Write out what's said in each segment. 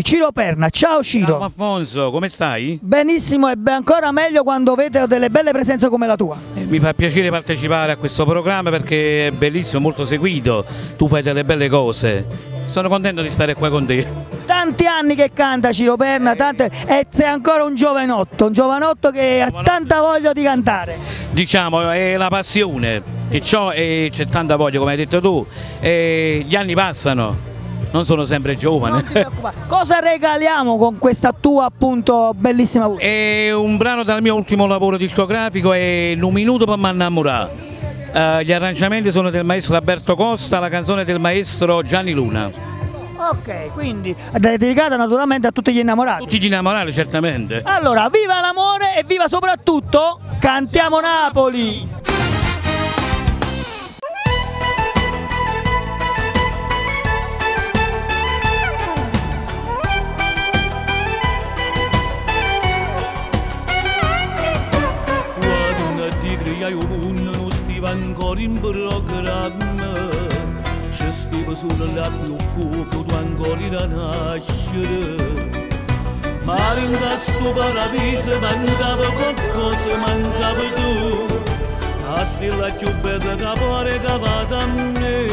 Ciro Perna, ciao Ciro. Ciao Alfonso, come stai? Benissimo e ancora meglio quando vedo delle belle presenze come la tua. Mi fa piacere partecipare a questo programma perché è bellissimo, molto seguito, tu fai delle belle cose. Sono contento di stare qua con te. Tanti anni che canta Ciro Perna, e sei ancora un giovanotto che ha tanta voglia di cantare. Diciamo, è la passione che ho e c'è tanta voglia, come hai detto tu, e gli anni passano. Non sono sempre giovane. Cosa regaliamo con questa tua appunto bellissima voce? È un brano dal mio ultimo lavoro discografico, è Un minuto per m'annamorare. Gli arrangiamenti sono del maestro Alberto Costa, la canzone del maestro Gianni Luna. Ok, quindi è dedicata naturalmente a tutti gli innamorati. Tutti gli innamorati, certamente. Allora, viva l'amore e viva soprattutto Cantiamo Napoli! Non stiva ancora in programma, ci stava solo là più fuoco, tu ancora da nascere. Ma in questo paradiso mancava qualcosa, mancava tu, la stella più bella che pare cavata a me.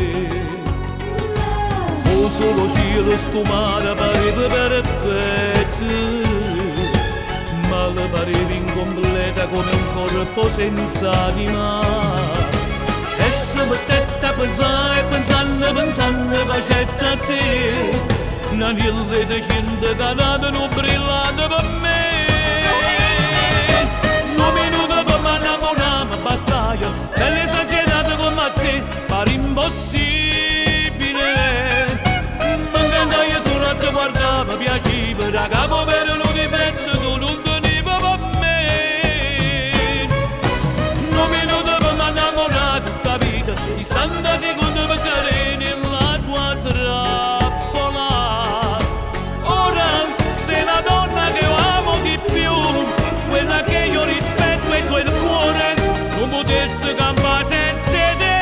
O solo cielo sto mare pareva perfetto, ma le pareva incompleta come un corpo senza anima. E se mettette a pensare, pensando, facette a te, una nille decente calata non brillante per me. Un minuto per m'annamorare, ma bastaia, bella esagerata come te, pare impossibile. Ma cantai solo a te guardava, piaceva, da capo per un difetto, tu non veniva per me. Un minuto per m'annamorare tutta vita, 60 secondi per cadere nella tua trappola. Ora sei la donna che io amo di più, quella che io rispetto e quel cuore non potesse campare senza te.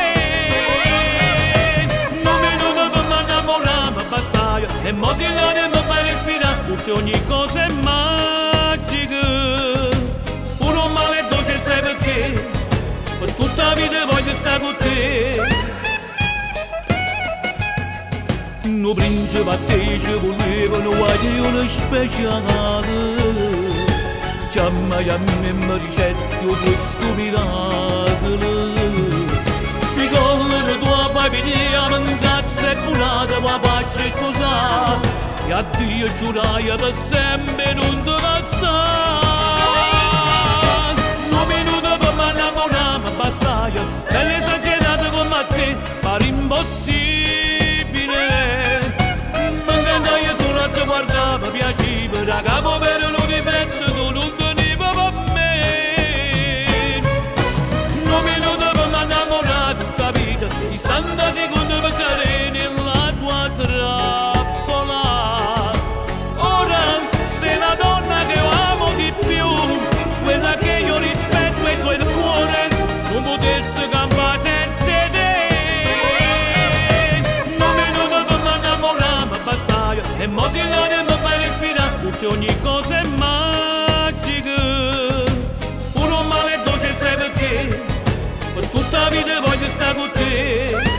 Un minuto per m'annamorare, ma bastaia, e mo si l'aria mi fa respirare, perché ogni cosa è magica. Uno male dolce sai perché, per tutta la vita voglio stare con te. No principe a te ci volevano guaglione speciale, chiamai a me mi ricetti questo miracolo. Si collano tua famiglia, mendazza e curata, ma faccia sposare, e a Dio giurai per sempre non te lasciare. Un minuto per m'annamorare, ma bastaia, bella esagerata come a te, pare impossibile. Ma cantai solo a te guardava, piaceva, da capo per un difetto, tu non veniva per me. Un minuto per m'annamorare tutta vita, 60 secondi per cadere nella tua trappola. Ora sei la donna che io amo di più, quella che io rispetto e quel cuore non potesse campare senza te. Un minuto per m'annamorare, ma bastaia, e mo si l'aria mi fa respirare, perché ogni cosa è magica. Uno male dolce sai perché, per tutta la vita voglio stare con te.